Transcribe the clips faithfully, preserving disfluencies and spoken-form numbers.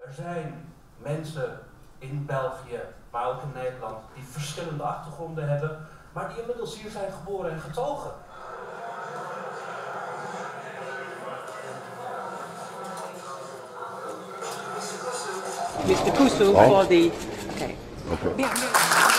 Er zijn mensen in België, maar ook in Nederland, die verschillende achtergronden hebben, maar die inmiddels hier zijn geboren en getogen. mister Kusu Oh. for the... Okay. Okay. Yeah, yeah.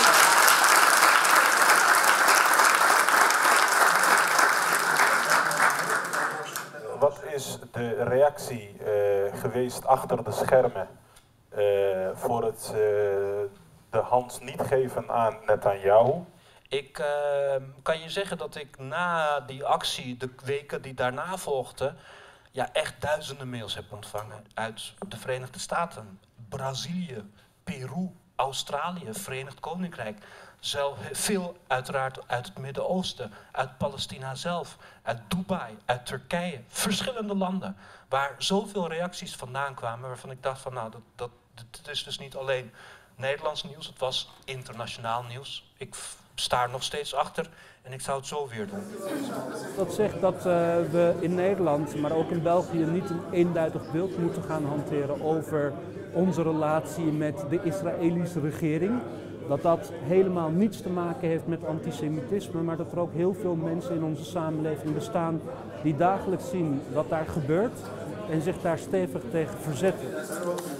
Wat is de reactie uh, geweest achter de schermen uh, voor het uh, de hand niet geven aan Netanyahu? Ik uh, kan je zeggen dat ik na die actie, de weken die daarna volgden, ja, echt duizenden mails heb ontvangen uit de Verenigde Staten, Brazilië, Peru, Australië, Verenigd Koninkrijk. Zelf, veel uiteraard uit het Midden-Oosten, uit Palestina zelf, uit Dubai, uit Turkije. Verschillende landen waar zoveel reacties vandaan kwamen waarvan ik dacht van nou, dat, dat, dat is dus niet alleen Nederlands nieuws, het was internationaal nieuws. Ik sta er nog steeds achter en ik zou het zo weer doen. Dat zegt dat uh, we in Nederland, maar ook in België, niet een eenduidig beeld moeten gaan hanteren over onze relatie met de Israëlische regering. Dat dat helemaal niets te maken heeft met antisemitisme, maar dat er ook heel veel mensen in onze samenleving bestaan die dagelijks zien wat daar gebeurt en zich daar stevig tegen verzetten.